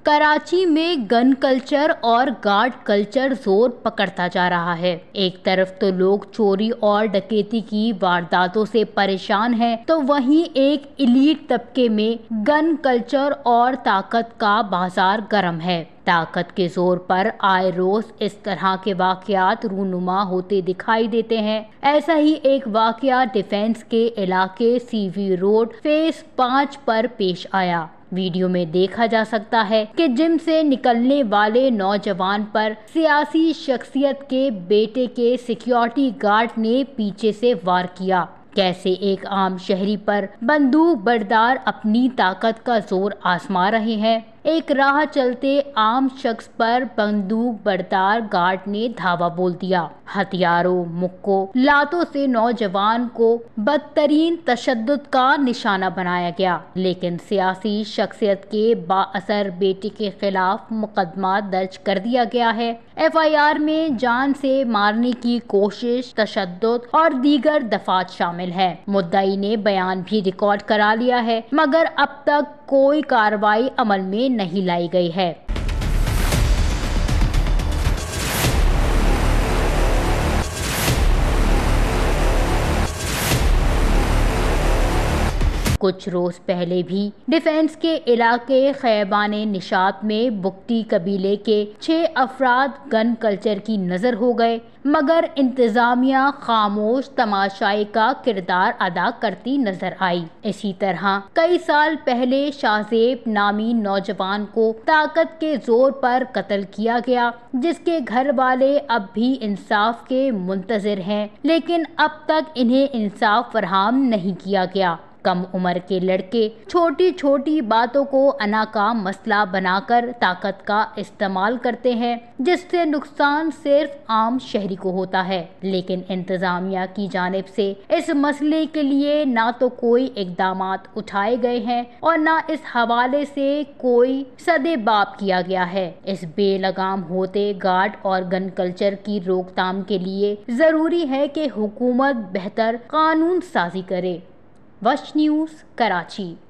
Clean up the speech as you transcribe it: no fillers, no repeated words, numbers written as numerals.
कराची में gun culture और guard culture जोर पकड़ता जा रहा है। एक तरफ तो लोग चोरी और डकैती की वारदातों से परेशान हैं, तो वहीं एक इलीट तबके में गन कल्चर और ताकत का बाजार गर्म है। ताकत के जोर पर आए रोज इस तरह के वाकयात रूनुमा होते दिखाई देते हैं। ऐसा ही एक वाकया डिफेंस के इलाके सीवी रोड फेज 5 पर पेश आया। वीडियो में देखा जा सकता है कि जिम से निकलने वाले नौजवान पर सियासी शख्सियत के बेटे के सिक्योरिटी गार्ड ने पीछे से वार किया। कैसे एक आम शहरी पर बंदूक बरदार अपनी ताकत का जोर आजमा रहे हैं। एक राह चलते आम शख्स पर बंदूक बरदार गार्ड ने धावा बोल दिया। हथियारों, मुक्कों, लातों से नौजवान को बदतरीन तशद्दुद का निशाना बनाया गया, लेकिन सियासी शख्सियत के बाअसर बेटे के खिलाफ मुकदमा दर्ज कर दिया गया है। FIR में जान से मारने की कोशिश, तशद्दुद और दीगर दफात शामिल है। मुद्दाई ने बयान भी रिकॉर्ड करा लिया है, मगर अब तक कोई कार्रवाई अमल में नहीं लाई गई है। कुछ रोज पहले भी डिफेंस के इलाके खैबाने निशात में बुक्टी कबीले के 6 अफराद गन कल्चर की नजर हो गए, मगर इंतजामिया खामोश तमाशाई का किरदार अदा करती नजर आई। इसी तरह कई साल पहले शाहजेब नामी नौजवान को ताकत के जोर पर कत्ल किया गया, जिसके घर वाले अब भी इंसाफ के मुंतजिर हैं, लेकिन अब तक इन्हें इंसाफ फराहम नहीं किया गया। कम उम्र के लड़के छोटी छोटी बातों को अना का मसला बनाकर ताकत का इस्तेमाल करते हैं, जिससे नुकसान सिर्फ आम शहरी को होता है। लेकिन इंतजामिया की जानिब से इस मसले के लिए ना तो कोई इकदामात उठाए गए हैं और ना इस हवाले से कोई सदेबाप किया गया है। इस बेलगाम होते गार्ड और गन कल्चर की रोकथाम के लिए जरूरी है कि हुकूमत बेहतर कानून साजी करे। वश न्यूज़, कराची।